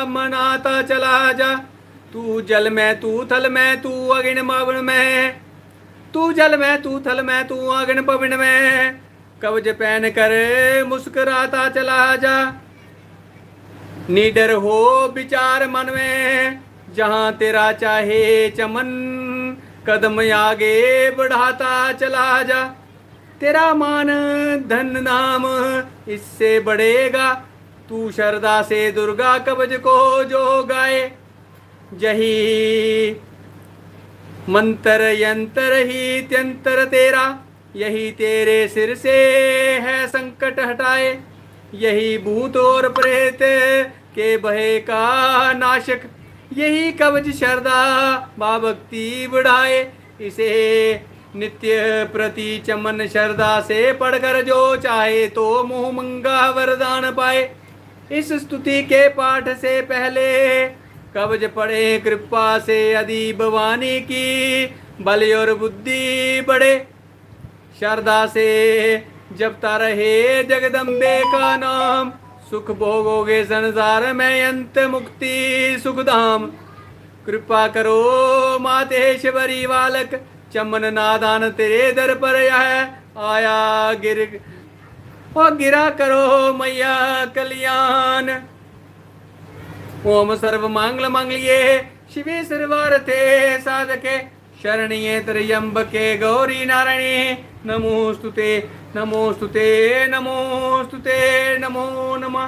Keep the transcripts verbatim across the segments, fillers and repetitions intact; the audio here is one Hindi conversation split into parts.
मन आता चला जा। तू जल में तू थल में तू अग्नि पवन में, तू जल में तू थल में तू अग्नि पवन में, कवच पहन कर मुस्कुराता चला जा। निडर हो विचार मन में, जहां तेरा चाहे चमन, कदम आगे बढ़ाता चला जा। तेरा मान धन नाम इससे बढ़ेगा, तू श्रद्धा से दुर्गा कवच को जो गाए। यही मंत्र यंत्र ही त्यंत्र तेरा, यही तेरे सिर से है संकट हटाए। यही भूत और प्रेत के भय का नाशक, यही कवच श्रद्धा भक्ति बढ़ाए। इसे नित्य प्रति चमन श्रद्धा से पढ़कर जो चाहे तो मुँह मंगा वरदान पाए। इस स्तुति के पाठ से पहले कवच पढ़े कृपा से यदि भवानी की, बल और बुद्धि बढ़े। श्रद्धा से जपता रहे जगदम्बे का नाम, सुख भोगोगे संसार में अंत मुक्ति सुखधाम। कृपा करो मातेश्वरी बालक, चमन नादान तेरे दर पर यह आया गिर, और गिरा करो मैया कल्याण। ओम सर्व मांगल मांगलिये शिवे सर्वार्थे साधके, शरणिये त्र्यंबके गौरी नारायणी नमोस्तुते नमोस्तुते नमोस्तुते नमो नमः।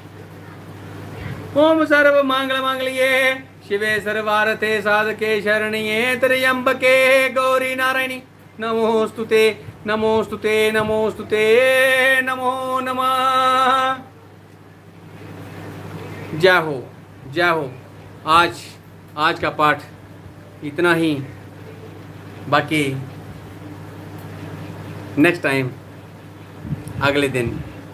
ओम सर्व मांगल मांगलिये शिवे सर्वार्थे साधके, शरणिये त्र्यंबके गौरी नारायणी नमोस्तुते नमोस्तुते नमोस्तुते नमो नमः। जय हो जय हो। आज आज का पाठ इतना ही, बाकी नेक्स्ट टाइम अगले दिन।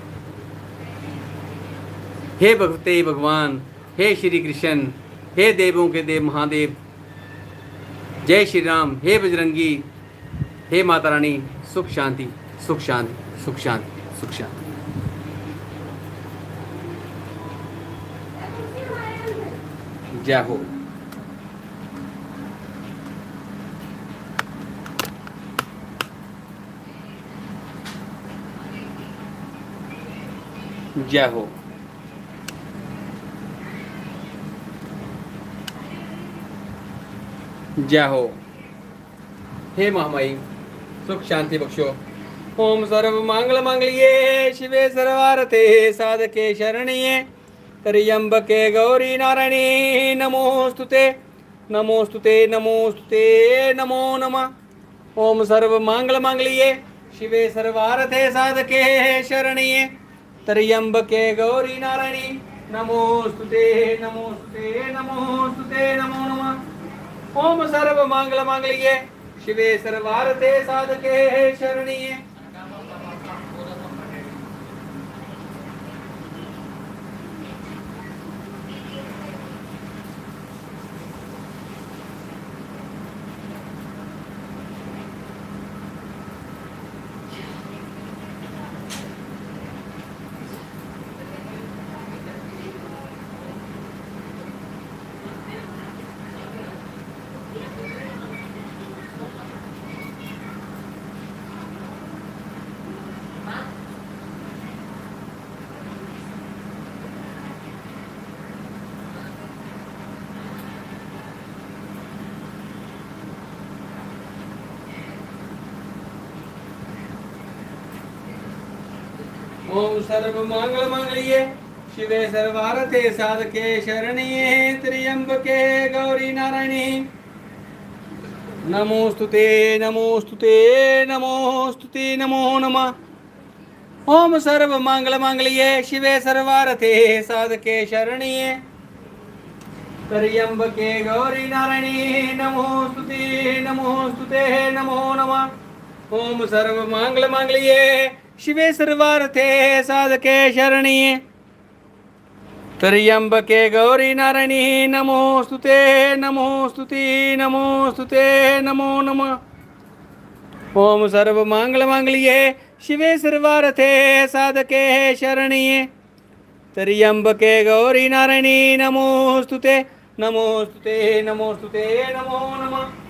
हे भगवते भगवान, हे श्री कृष्ण, हे देवों के देव महादेव, जय श्री राम, हे बजरंगी, हे माता रानी, सुख शांति सुख शांति सुख शांति सुख शांति। जय हो। जय हो। जय हो। हे महामाई, सुख शांति बख्शो। ओम सर्व मांगल मांगलिये शिवे सर्वार्थे साधके, शरणिये त्र्यंबके गौरी नारायणी नमोस्तुते नमोस्तुते नमोस्तुते नमो नमः। ओम सर्व मांगल मांगलिये शिवे सर्वार्थे साधके, शरणिये त्र्यंबके गौरी नारायणी नमोस्तुते नमोस्तुते नमोस्तुते नमो नमः। ओम सर्व मांगल मांगलिये शिवे सर्वार्थे साधके, शरणिये। ओम सर्व मंगल मंगलिये शिवे सर्वार्थे साधके, शरणिये त्र्यंबके गौरी नारायणी नमोस्तुते नमोस्तुते नमोस्तुते नमो नमः। ओम सर्व मंगल मंगलिये शिवे सर्वार्थे साधके, शरणिये त्र्यंबके गौरी नारायणी नमोस्तुते नमोस्तुते नमो नमः। ओम सर्व मंगल मंगलिये शिवे सर्वार्थे साधके, शरणिये त्र्यंबके गौरी नारायणी नमोस्तुते नमोस्तुते नमोस्तुते नमो नमः। ओम सर्व मंगल मंगलिये शिवे सर्वार्थे साधके, शरणिये त्र्यंबके गौरी नारायणी नमोस्तुते नमोस्तुते नमोस्तुते नमो नमः।